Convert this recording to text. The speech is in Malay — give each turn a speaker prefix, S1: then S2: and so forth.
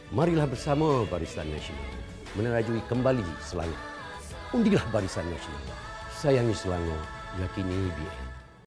S1: Marilah bersama Barisan Nasional menerajui kembali Selangor. Undilah Barisan Nasional. Sayangi Selangor, yakini BN.